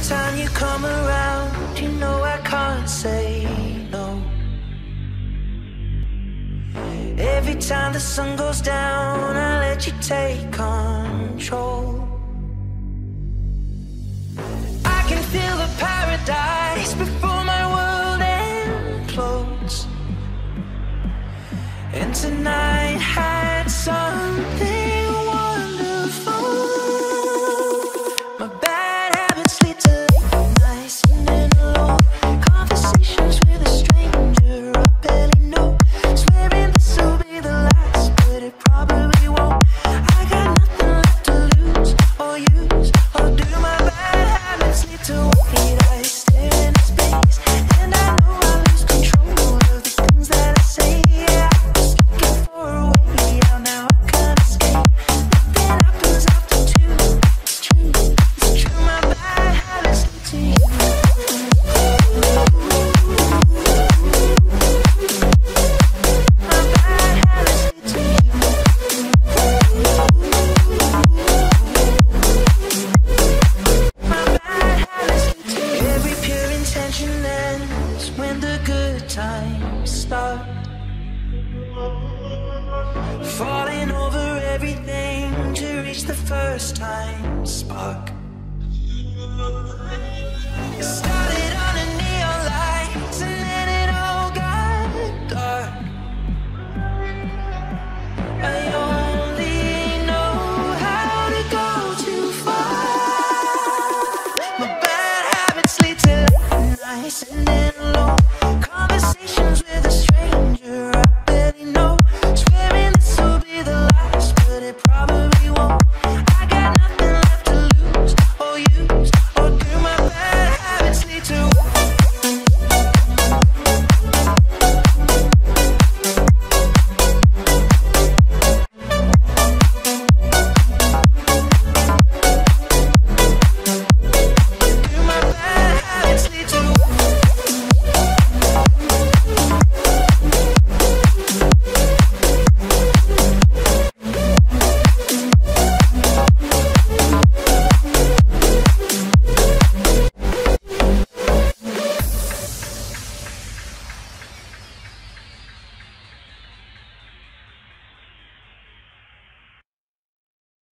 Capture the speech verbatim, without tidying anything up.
time you come around, you know I can't say no. Every time the sun goes down, I let you take control. I can feel the paradise before my world implodes. And tonight had something wonderful. My bad habits lead to late nights sitting alone, conversations with a stranger I barely know, swearing this will be the last, but it probably won't. I got nothing left to lose or use or do. My bad habits lead to white eyes staring into space, and I know I lose control of the things that I say. Yeah, I was looking for a way out, now I can't escape. Nothing happens after two. It's true, it's true. My bad habits lead to you. My bad habits lead to you. My bad habits lead to you. Every pure intention ends when the good times start. Falling over everything to reach the first time spark. It started under neon lights and then it all got dark. I only know how to go too far. My bad habits lead to late nights and